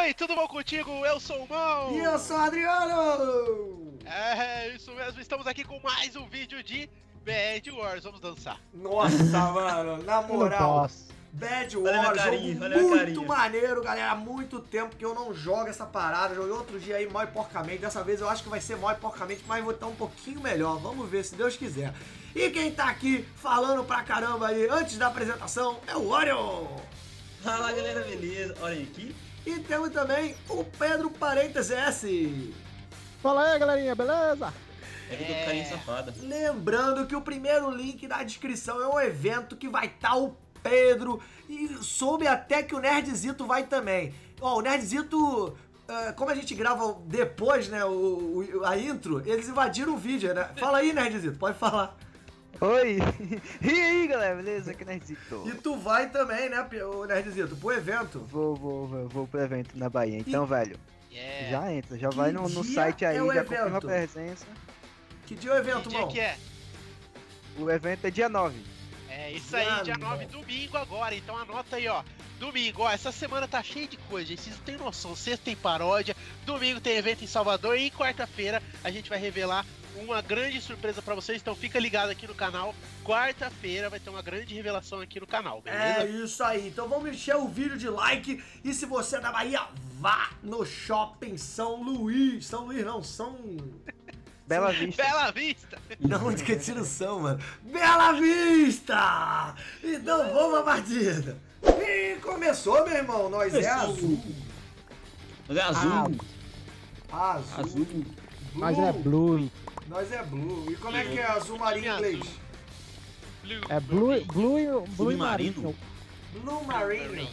Oi, tudo bom contigo? Eu sou o Mão! E eu sou o Adriano! É, isso mesmo, estamos aqui com mais um vídeo de Bed Wars, vamos dançar. Nossa, mano, na moral, Bed Wars, jogo muito maneiro, galera, há muito tempo que eu não jogo essa parada, joguei outro dia aí mal e porcamente, dessa vez eu acho que vai ser mal e porcamente, mas vou estar um pouquinho melhor, vamos ver, se Deus quiser. E quem tá aqui falando pra caramba aí, antes da apresentação, é o Orion! Fala galera, beleza? Olha aqui. E temos também o Pedro Parênteses S. Fala aí, galerinha, beleza? É que eu tô carinha safada. Lembrando que o primeiro link da descrição é um evento que vai estar o Pedro e soube até que o Nerdzito vai também. Ó, o Nerdzito, como a gente grava depois, né, a intro, eles invadiram o vídeo, né? Fala aí, Nerdzito, pode falar. Oi! E aí, galera, beleza? Aqui é Nerdzito. E tu vai também, né, o Nerdzito, pro evento? Vou pro evento na Bahia, então, velho. Já entra, já vai no dia site aí, é o já evento? confirma a presença. Que dia é o evento, Que dia mano? que é? O evento é dia 9. É isso aí, dia 9, domingo agora, então anota aí, ó. Domingo, ó, essa semana tá cheia de coisa, gente, vocês não tem noção. Sexta tem paródia, domingo tem evento em Salvador e quarta-feira a gente vai revelar uma grande surpresa pra vocês, então fica ligado aqui no canal. Quarta-feira vai ter uma grande revelação aqui no canal, beleza? É isso aí, então vamos encher o vídeo de like. E se você é da Bahia, vá no Shopping São Luís. São Luís não, São... Bela Vista. Bela Vista! Não, onde que é tiração, mano? Bela Vista! Então vamos à partida. E começou, meu irmão, nós é azul. Mas é azul. Azul. Blue. Mas é blue. Nós é blue. E como é que é azul marinho em inglês? É blue e Submarino? Blue marino.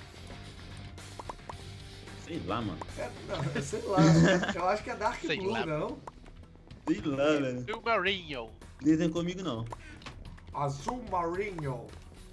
Sei lá, mano. Não, sei lá, eu acho que é dark Sei blue, lá. não? Sei lá, velho. Blue Marinho. Desenha comigo não. Azul marinho.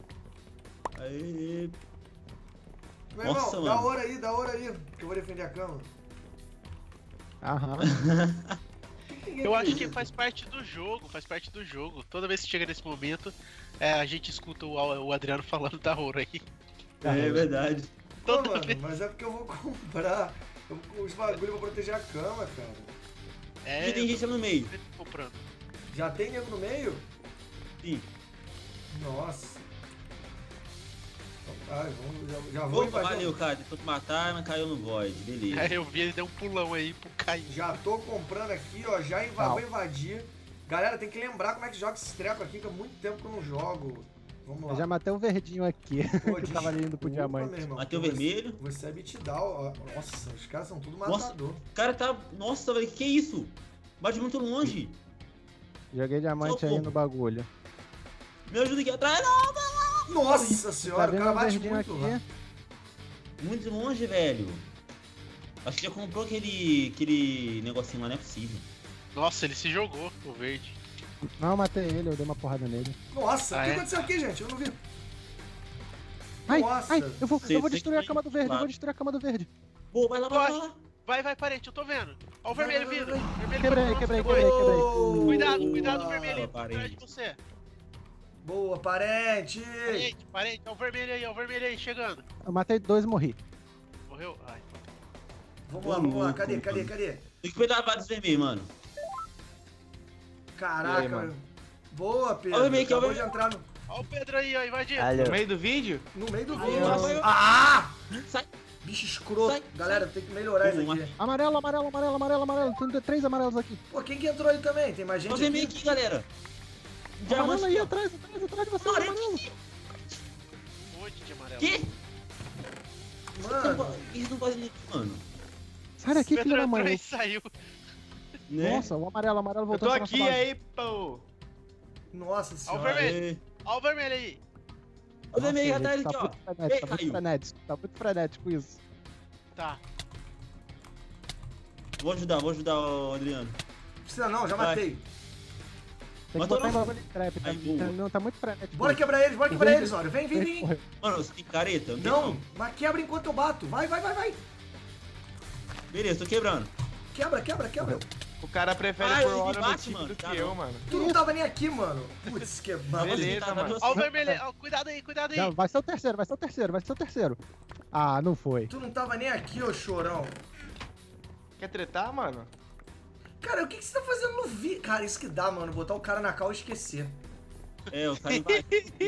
Aí. Meu Nossa, irmão, mano. da hora aí, que eu vou defender a cama. Aham. Eu acho que faz parte do jogo, Toda vez que chega nesse momento, a gente escuta o Adriano falando da Ouro aí. É verdade. Pô, Toda mano, vez. mas é porque eu vou comprar os bagulho pra proteger a cama, cara. Já tem gente no meio. Comprando. Já tem nego no meio? Sim. Nossa. Então tá, já vou Opa, invadir. valeu, cara. Depois de matar, não caiu no void. Beleza. Aí eu vi ele deu um pulão aí pro cair. Já tô comprando aqui, ó, vou invadir. Galera, tem que lembrar como é que joga esse treco aqui, que há muito tempo que eu não jogo. Vamos lá. Eu já matei um verdinho aqui, Pô, que tava indo pro desculpa, diamante. meu irmão, Matei o porque vermelho. Você é bitidal, ó. Nossa, os caras são tudo Nossa. matador. O cara tá. Nossa, velho, que isso? Bate muito longe. Joguei diamante aí Socorro. no bagulho. Me ajuda aqui atrás. Não! Nossa Tá senhora, o vendo cara um bate verdinho muito lá. aqui? Muito longe, velho. Acho que já comprou aquele negocinho lá, não é possível. Nossa, ele se jogou, o verde. Não, eu matei ele, eu dei uma porrada nele. Nossa, o que é? aconteceu aqui, gente? Eu não vi. Ai, Nossa. ai, eu vou Sei destruir a que cama do verde, eu claro. vou destruir a cama do verde. Pô, vai lá, vai lá. Vai, parente, eu tô vendo. Ó o Vai, vermelho vai, vindo. vai. Vermelho Quebrei, foi quebrei, próximo, quebrei, foi. quebrei. Cuidado, vermelho aí, Boa, por trás de parente. você. Boa, parente. Parente, ó o vermelho aí, chegando. Eu matei dois e morri. Morreu? Ai. Vamos lá, cadê? Tem que pegar vários vermelhos, mano. Caraca, E aí, mano? meu. Boa, Pedro. Olha o meio aqui, Acabou olha o de entrar Ó o Pedro aí, ó, invadindo. No meio do vídeo? no meio do Aí, vídeo. ó. Ah! Sai. Bicho escroto. Sai, Galera, tem que melhorar isso Vamos aqui. Amarelo, amarelo, amarelo, amarelo, amarelo. Tem 3 amarelos aqui. Pô, quem que entrou aí também? Tem mais gente Olha o vermelho aqui? aqui, galera. Amarelo aí, ó. atrás de você, Amarelo amarelo. aqui. Um monte de amarelo. Que? Mano, Eles não fazem isso, mano. Sai daqui, Pedro filho da entrou mãe. e saiu. Né? Nossa, o amarelo Eu voltou tô pra nossa aqui base. aí, pô. nossa Ó o senhora. vermelho. Ó o vermelho aí. Olha o vermelho Nossa, atrás gente, aqui, ó. tá muito Ei, frenético, caiu. tá muito frenético isso. Tá. Vou ajudar o Adriano. Não precisa não, já Vai. matei. Tem que Matou botar em não. bagulho de trap, Ai, boa. não, tá muito frenético. Bora quebrar eles, olha. Vem. Correu. Mano, você tem careta? Não, mas quebra enquanto eu bato. Vai. Beleza, tô quebrando. Quebra. O cara prefere Ah, por ele hora no bate, time mano. do Tá que eu, bom. mano. Tu não tava nem aqui, mano. Putz, que Mas você Beleza, tá mano. dando Ó o assim. vermelho aí. Ó, cuidado aí. Não, vai ser o terceiro. Um Ah, não foi. Tu não tava nem aqui, ô chorão. Quer tretar, mano? Cara, o que você tá fazendo no vídeo? Cara, isso que dá, mano. Botar o cara na cal e esquecer. É, o cara invadiu.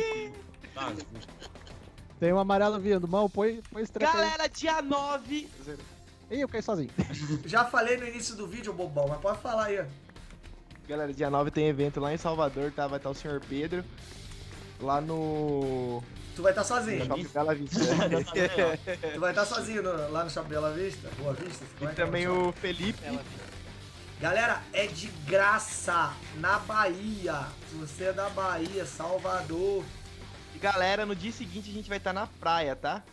Tem um amarelo vindo. Mal, põe esse treco aí. Galera, dia 9. Ih, eu caí sozinho. Já falei no início do vídeo, bobão, mas pode falar aí. Galera, dia 9 tem evento lá em Salvador, tá? Vai estar o Sr. Pedro. Lá no... Tu vai estar sozinho. Shopping Bela Vista. Tu vai estar sozinho lá no Shopping Bela Vista? Boa Vista? E também o Felipe. Galera, é de graça na Bahia. Se você é da Bahia, Salvador. E galera, no dia seguinte a gente vai estar na praia, tá?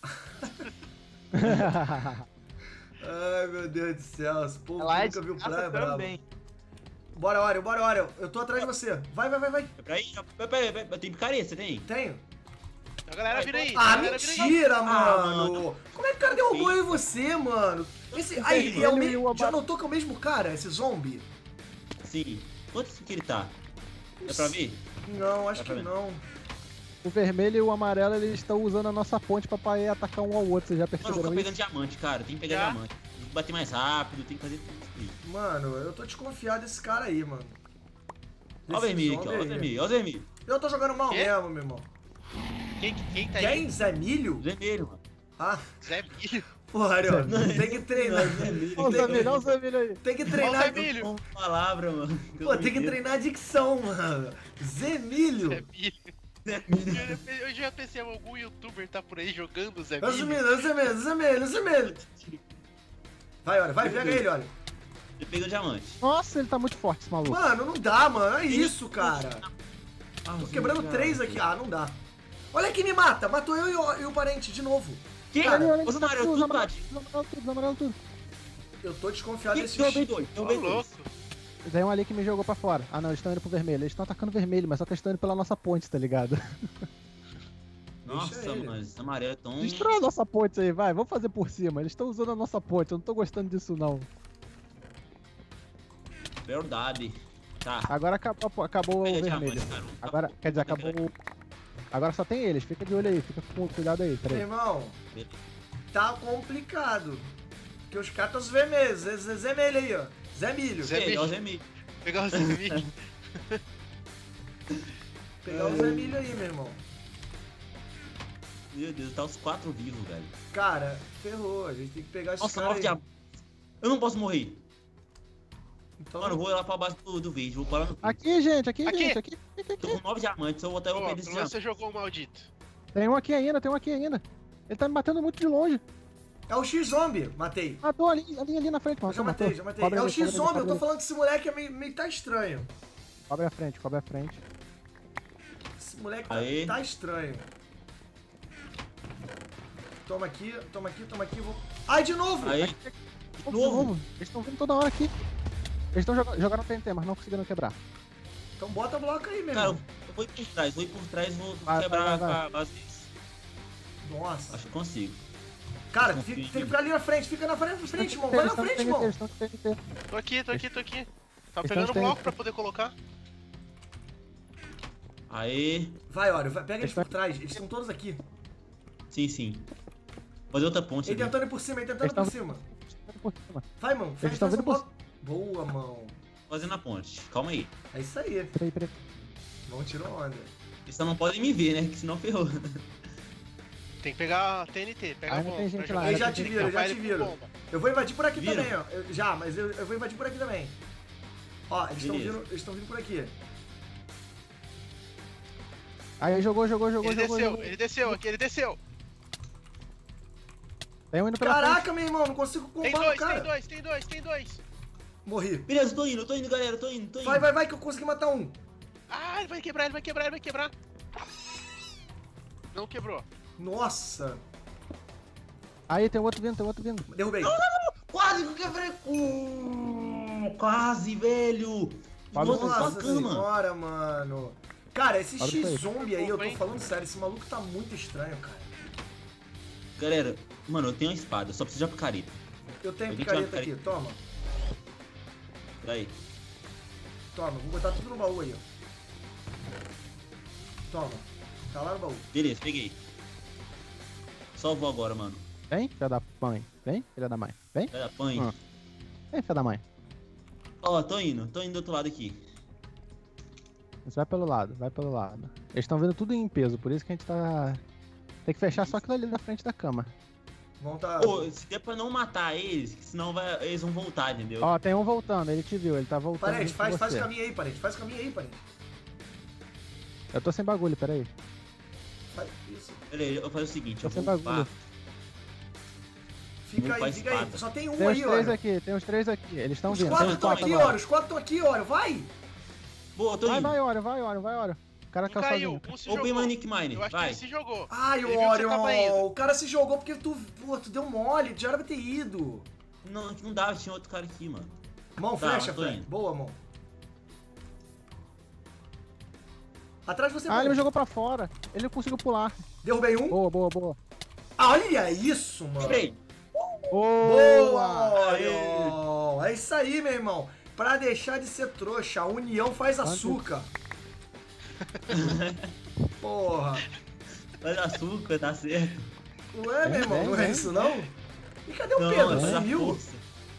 Ai, meu Deus do céu. Esse povo Lá nunca viu praia brava. também. Bora, Oreo. Eu tô atrás de você. Vai. Peraí, eu tenho picareta, você tem? Tenho. A galera vira aí. Ah, galera vira aí. mentira, mano. mano. Como é que o cara derrubou eu e você, mano? Esse... Aí, é já notou que é o mesmo cara, esse zombie? Sim. Quanto que ele tá? Dá pra ver? Não, acho Dá pra que ver. não. O vermelho e o amarelo, eles estão usando a nossa ponte pra poder atacar um ao outro. Vocês já Mano, eu tô perceberam pegando isso? diamante, cara. Tem que pegar Já? diamante. Tem que bater mais rápido, tem que fazer tudo isso aí. Mano, eu tô desconfiado desse cara aí, mano. Ó o Desse vermelho aqui, ó. zombie Ó o aí. vermelho, ó o vermelho. Eu tô jogando mal Quê? mesmo, meu irmão. Quem tá aí? Quem? Zé Milho? O vermelho, mano. Ah, Zé Milho. porra, Ariel, tem que treinar. Olha o vermelho, olha o vermelho aí. Tem que Olha o treinar. Zé Milho. Com palavra, mano. Pô, tem que treinar a dicção, mano. Zé Milho. Zé Milho. Eu já pensei, algum youtuber tá por aí jogando Zé Zé Milho. Milho, Zé Milho. Vai, olha, vai, pega ele, olha. Ele pegou diamante. Nossa, ele tá muito forte, esse maluco. Mano, não dá, mano. É isso, cara. Ah, Tô quebrando 3 aqui. Ah, não dá. Olha quem me mata. Matou eu e o parente de novo. Que? Cara, Ô, Zanário, eu tô amarelo tudo. Eu tô desconfiado desse Derrubei bicho. dois, Ô, derrubei dois. louco. Tem um ali que me jogou pra fora. Ah, não, eles estão indo pro vermelho. Eles estão atacando o vermelho, mas só que eles estão indo pela nossa ponte, tá ligado? Nossa, ele. mano, esse amarelo é tão... Destrói a nossa ponte aí, vai. Vamos fazer por cima. Eles estão usando a nossa ponte. Eu não tô gostando disso, não. Verdade. Tá. Agora acabou o Pega vermelho. diamante, cara. Agora, quer dizer, acabou o... Agora só tem eles. Fica de olho aí. Fica com cuidado aí. Meu Peraí. irmão, tá complicado. Porque os caras estão vermelhos. Zé Milho aí, ó. Zé Milho. Zé Pegar o Milho. Zé Milho. Pegar o Zé Milho. Pegar o Zé Milho aí, meu irmão. Meu Deus, tá os 4 vivos, velho. Cara, ferrou. A gente tem que pegar esses Nossa, caras 9 aí. diamantes. Eu não posso morrer. Então, Mano, eu vou lá pra base do vídeo. Vou parar no... Aqui, gente. Aqui, Aqui. gente. Aqui. Tô com 9 diamantes, eu vou até Pô, perder esse pelo menos diamante. você jogou o maldito. Tem um aqui ainda. Ele tá me batendo muito de longe. é o X-Zombie. Matei. Matou ali na frente, Eu mano. já matei. É o X-Zombie. Eu tô falando que esse moleque é meio tá estranho. Cobre a frente. Esse moleque Aê. tá estranho. Toma aqui. Vou... Ai, de novo! Aí, De novo. Eles estão vindo toda hora aqui. Eles estão jogando TNT, mas não conseguiram quebrar. Então bota bloco aí, meu cara, irmão. eu vou ir por trás, vou Vai, quebrar vai. a base deles. Nossa. Acho que consigo. Cara, Confio tem em que mim. ficar ali na frente. Fica na frente, irmão. Vai na frente, irmão. Eles estão com TNT. Tô aqui. Tá Eles pegando tão bloco pra poder colocar. Aê. Vai, Oreo. Pega eles por trás. Eles estão todos aqui. Sim. Fazer outra ponte Ele ali. tentando ir por cima, Por cima. Vai, mão. Eles estão vindo por... Boa, mão. Fazendo a ponte. Calma aí. É isso aí. Peraí. Mão tirou onda. Eles só não podem me ver, né? Que senão ferrou. Tem que pegar a TNT. Pega a Ainda bomba. tem gente pra lá, jogar. Eles já tem te que viram, tampar já te ele com viram. bomba. Eu vou invadir por aqui Viram? também, ó. Mas eu vou invadir por aqui também. Ó, eles estão vindo por aqui. Aí jogou. Ele desceu. Tem um indo pela frente. Caraca, meu irmão, não consigo Tem combar o cara. tem dois. Morri. Beleza, tô indo, galera. Tô indo. Vai, que eu consegui matar um. Ah, ele vai quebrar. Não quebrou. Nossa. Aí tem outro vindo. Derrubei. Quase que eu quebrei. Quase, velho. Nossa, Nossa cama. senhora, mano. Cara, esse Abre isso aí. X-Zombie aí, eu tô falando sério, esse maluco tá muito estranho, cara. Galera, mano, eu tenho uma espada, só preciso de uma picareta. Eu tenho Alguém picareta tem uma aqui, toma. Peraí. Toma, vou botar tudo no baú aí, ó. Toma. Tá lá no baú. Beleza, peguei. Só vou agora, mano. Vem, filha da mãe. Vem, filha da mãe. Vem. Filha da mãe. Vem, filha da mãe. Ó, tô indo do outro lado aqui. Você vai pelo lado, vai pelo lado. Eles estão vindo tudo em peso, por isso que a gente tá... Tem que fechar só aquilo ali na frente da cama. Vão tá... Pô, se der pra não matar eles, que senão eles vão voltar, entendeu? Ó, tem um voltando, ele te viu, ele tá voltando. Parente, faz o caminho aí, parente. Faz o caminho aí, parente. Eu tô sem bagulho, peraí. Faz isso. Peraí, eu vou fazer o seguinte, Tô eu sem vou bagulho. upar. Fica aí. Espada. Só tem um Tem aí, os três ó. aqui, tem os 3 aqui. Eles estão Os vindo. 4 Tem estão aqui, agora. ó. Os 4 estão aqui, ó. Vai! Boa, tô Vai, indo. vai, Orion, vai, Orion, vai, Orion. O cara caiu Caiu, sozinho. um se Open jogou. my Nick Mine, Eu acho que vai. ele se jogou. Ai, Ele o viu que você tava indo. Orion. O cara se jogou porque tu deu mole. Já era pra ter ido. Não, não dava, tinha outro cara aqui, mano. Mão, Tá, flecha, tô Fred. indo. Boa, mão. Atrás de você, Ah, ele me mão. jogou pra fora. Ele não conseguiu pular. Derrubei um. Boa, boa, boa. Ah, olha isso, mano. Quebrei. Boa, Boa! Orion. É isso aí, meu irmão. Pra deixar de ser trouxa, a união faz açúcar. Porra. Faz açúcar, tá certo. Não é, meu irmão? Vem, Não é vem. isso, não? E cadê o Não, Pedro? faz a Sumiu? força.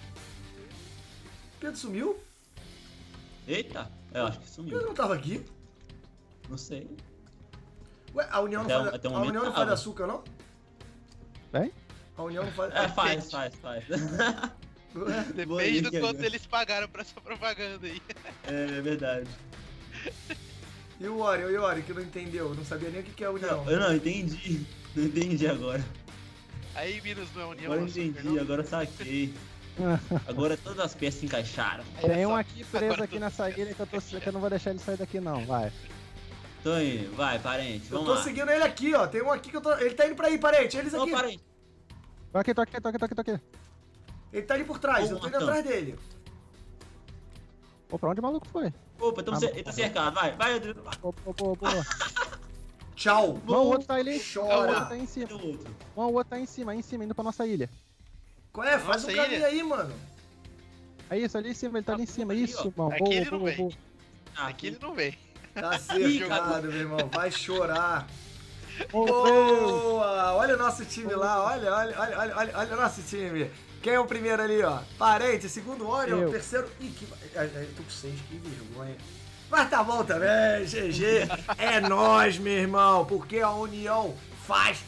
Pedro sumiu? Eita, eu acho que sumiu. Pedro não tava aqui. Não sei. Ué, a união Até não faz, até o a momento união não tava. faz açúcar, não? Vem? A união não faz... É, faz. Ué? Depende do Boa, quanto Nick, eles pagaram pra essa propaganda aí. É verdade. E o Orion, que não entendeu, não sabia nem o que é a união. Eu não entendi. Não entendi agora. Aí Minos não é união. Agora eu não é açúcar, entendi, não? agora eu saquei. Agora todas as peças se encaixaram. Tem um só- aqui preso agora aqui tu- nessa ilha que eu não vou deixar ele sair daqui não, vai. Tô indo, vai, parente, Eu vamos tô lá. seguindo ele aqui, ó. Tem um aqui que eu tô... Ele tá indo pra aí, parente. Eles Ô, aqui. parente. Tô aqui, tô aqui, tô aqui, tô aqui, tô aqui. Ele tá ali por trás. Ô, Eu tô indo Marcão. atrás dele. Pô, pra onde o maluco foi? Opa, ele tá cercado, vai, Boa. Tchau. Não, o outro tá ali. Chora. O outro tá aí em cima. Cadê o outro? Não, o outro tá aí em cima, indo pra nossa ilha. Qual é? Faz Nossa, um caminho ilha. aí, mano. É isso, ali em cima, ele tá ali em cima. ali, Isso, ó. mano. Aqui ele não vem. Boa. Ah, Aqui ele não vem. Tá cercado, meu irmão. Vai chorar. Boa. Boa! Olha o nosso time lá, olha o nosso time. Quem é o primeiro ali, ó? Parente, segundo Orion, Eu. terceiro... Ih, eu tô com 6, que vergonha. Mas tá bom também, GG. É nóis, meu irmão, porque a união faz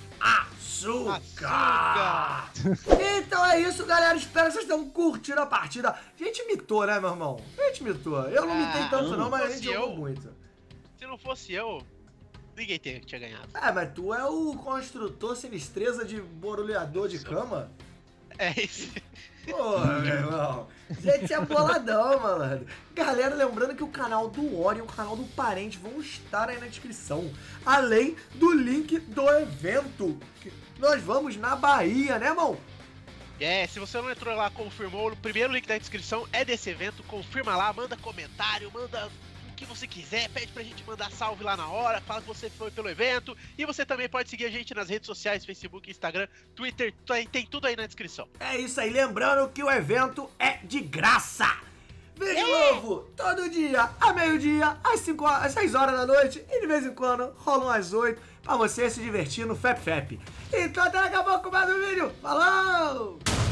açúcar. Então é isso, galera. Espero que vocês tenham curtido a partida. A gente mitou, né, meu irmão? A gente mitou. Eu não mitei tanto não, mas a gente jogou muito. Se não fosse eu, ninguém tinha ganhado. É, mas tu é o construtor sinistreza de borulhador de cama? É isso. Porra, meu irmão. Gente, é boladão, malandro. Galera, lembrando que o canal do Orion e o canal do Parente vão estar aí na descrição. Além do link do evento. Que nós vamos na Bahia, né, irmão? Se você não entrou lá, confirmou, o primeiro link da descrição é desse evento, confirma lá, manda comentário, manda o que você quiser, pede pra gente mandar salve lá na hora, fala que você foi pelo evento, e você também pode seguir a gente nas redes sociais, Facebook, Instagram, Twitter, tem tudo aí na descrição. É isso aí, lembrando que o evento é de graça. Vídeo novo, todo dia, a meio-dia, às 6 horas da noite, e de vez em quando rolam às 8, pra você se divertir no Fep Fep. Então até daqui a pouco mais um vídeo. Falou!